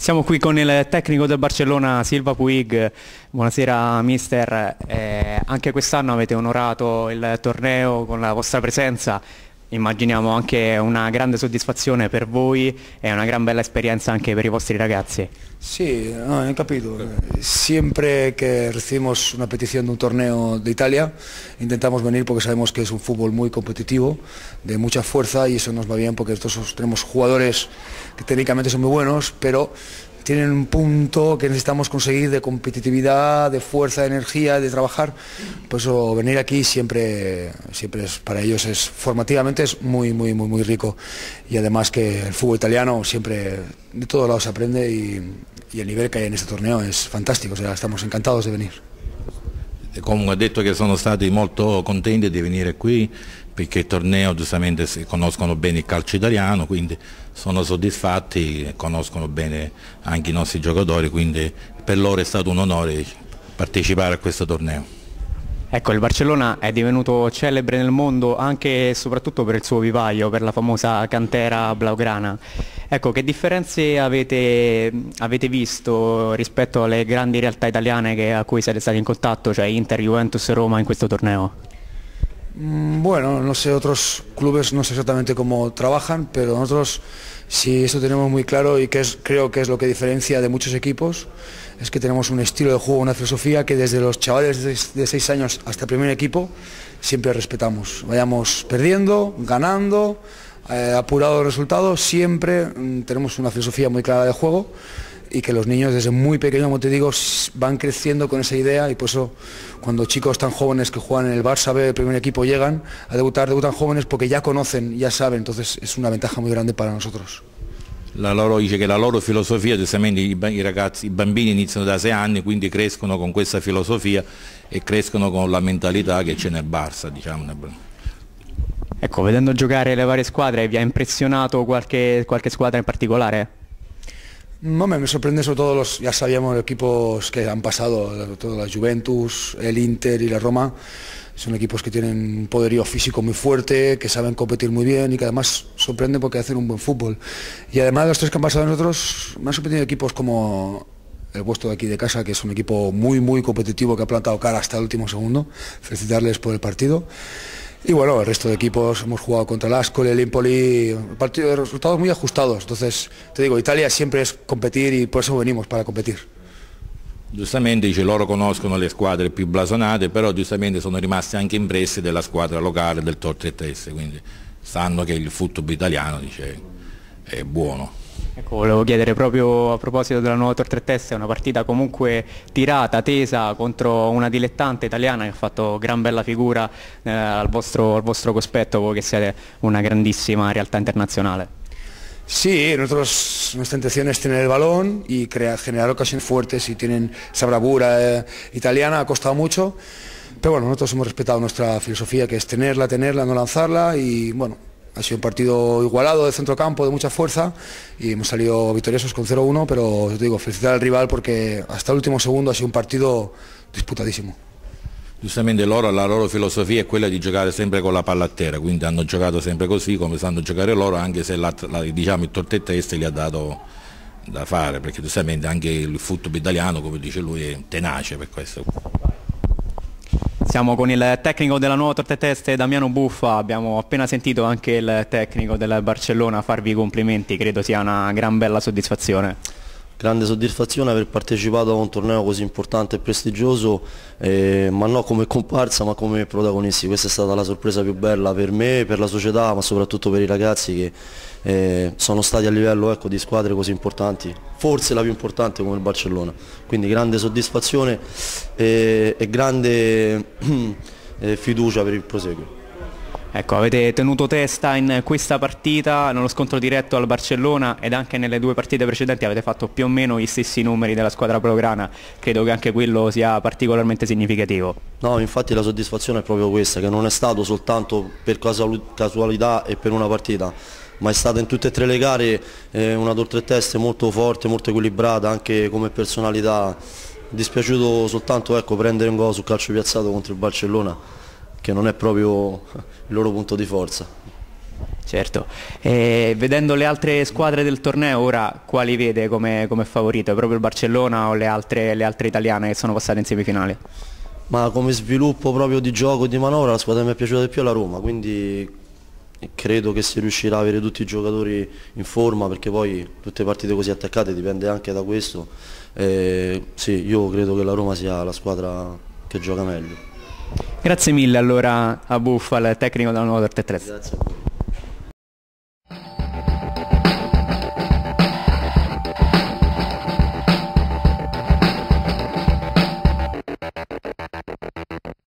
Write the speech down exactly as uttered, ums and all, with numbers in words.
Siamo qui con il tecnico del Barcellona, Silva Puig. Buonasera mister, eh, anche quest'anno avete onorato il torneo con la vostra presenza, immaginiamo anche una grande soddisfazione per voi e una gran bella esperienza anche per i vostri ragazzi. Sí, no, he capito. Siempre que recibimos una petición de un torneo de Italia, intentamos venir porque sabemos que es un fútbol muy competitivo, de mucha fuerza, y eso nos va bien porque nosotros tenemos jugadores que técnicamente son muy buenos, pero tienen un punto que necesitamos conseguir de competitividad, de fuerza, de energía, de trabajar. Por eso venir aquí siempre, siempre es, para ellos es formativamente es muy, muy, muy, muy rico. Y además que el fútbol italiano siempre de todos lados se aprende y, y el nivel que hay en este torneo es fantástico. O sea, estamos encantados de venir. Comunque ha detto che sono stati molto contenti di venire qui perché il torneo giustamente conoscono bene il calcio italiano, quindi sono soddisfatti e conoscono bene anche i nostri giocatori, quindi per loro è stato un onore partecipare a questo torneo. Ecco, il Barcellona è divenuto celebre nel mondo anche e soprattutto per il suo vivaio, per la famosa cantera blaugrana. Ecco, che differenze avete, avete visto rispetto alle grandi realtà italiane che, a cui siete stati in contatto, cioè Inter, Juventus e Roma in questo torneo? Bueno, no sé, otros clubes no sé exactamente cómo trabajan, pero nosotros sí eso tenemos muy claro y que es, creo que es lo que diferencia de muchos equipos, es que tenemos un estilo de juego, una filosofía que desde los chavales de seis años hasta el primer equipo siempre respetamos. Vayamos perdiendo, ganando, eh, apurado el resultado, siempre mm, tenemos una filosofía muy clara de juego y que los niños desde muy pequeños, como te digo, van creciendo con esa idea, y por eso cuando chicos tan jóvenes que juegan en el Barça B, el primer equipo, llegan a debutar, debutan jóvenes porque ya conocen, ya saben, entonces es una ventaja muy grande para nosotros. La loro, dice che la loro filosofia, giustamente i, i ragazzi, i bambini iniziano da sei anni, quindi crescono con questa filosofia e crescono con la mentalità che c'è nel Barça, diciamo. Ecco, vedendo giocare le varie squadre, vi ha impressionato qualche, qualche squadra in particolare? No, me, me sorprende sobre todo los, ya sabíamos, los equipos que han pasado, todo la Juventus, el Inter y la Roma, son equipos que tienen un poderío físico muy fuerte, que saben competir muy bien y que además sorprenden porque hacen un buen fútbol. Y además de los tres que han pasado nosotros, me han sorprendido equipos como el vuestro de aquí de casa, que es un equipo muy, muy competitivo, que ha plantado cara hasta el último segundo. Felicitarles por el partido. Y bueno, el resto de equipos hemos jugado contra el Ascoli, el Empoli, partido de resultados muy ajustados. Entonces, te digo, Italia siempre es competir y por eso venimos, para competir. Giustamente dice, loro conoscono le squadre più blasonate, però giustamente sono rimasti anche impressi della squadra locale del Tor Trieste, quindi sanno che il football italiano, dice, è buono. Ecco, volevo chiedere proprio a proposito della nuova Tor Trieste, una partita comunque tirata, tesa contro una dilettante italiana che ha fatto gran bella figura eh, al, vostro, al vostro cospetto, voi che siete una grandissima realtà internazionale. Sí, nosotros, nuestra intención es tener el balón y crear, generar ocasiones fuertes, y tienen esa bravura eh, italiana, ha costado mucho, pero bueno, nosotros hemos respetado nuestra filosofía, que es tenerla, tenerla, no lanzarla, y bueno, ha sido un partido igualado de centrocampo, de mucha fuerza, y hemos salido victoriosos con cero uno, pero te digo, felicitar al rival porque hasta el último segundo ha sido un partido disputadísimo. Giustamente loro, la loro filosofia è quella di giocare sempre con la palla a terra, quindi hanno giocato sempre così come sanno giocare loro, anche se la, la, diciamo, il Tor Trieste gli ha dato da fare, perché giustamente anche il football italiano, come dice lui, è tenace per questo. Siamo con il tecnico della nuova Tor Trieste, Damiano Buffa. Abbiamo appena sentito anche il tecnico del Barcellona farvi i complimenti, credo sia una gran bella soddisfazione. Grande soddisfazione aver partecipato a un torneo così importante e prestigioso, eh, ma non come comparsa ma come protagonisti. Questa è stata la sorpresa più bella per me, per la società, ma soprattutto per i ragazzi che eh, sono stati a livello, ecco, di squadre così importanti, forse la più importante come il Barcellona. Quindi grande soddisfazione e, e grande eh, fiducia per il proseguo. Ecco, avete tenuto testa in questa partita, nello scontro diretto al Barcellona, ed anche nelle due partite precedenti avete fatto più o meno gli stessi numeri della squadra blaugrana. Credo che anche quello sia particolarmente significativo. No, infatti la soddisfazione è proprio questa, che non è stato soltanto per casualità e per una partita, ma è stata in tutte e tre le gare eh, una Tor Trieste molto forte, molto equilibrata, anche come personalità. Dispiaciuto soltanto, ecco, prendere un gol sul calcio piazzato contro il Barcellona, che non è proprio il loro punto di forza. Certo, e vedendo le altre squadre del torneo ora, quali vede come, come favorite? Proprio il Barcellona o le altre, le altre italiane che sono passate in semifinale? Ma come sviluppo proprio di gioco e di manovra la squadra che mi è piaciuta di più è la Roma, quindi credo che si riuscirà a avere tutti i giocatori in forma, perché poi tutte partite così attaccate dipende anche da questo. E sì, io credo che la Roma sia la squadra che gioca meglio. Grazie mille allora a Buffal, tecnico della Nuova Torre tre. Grazie a voi.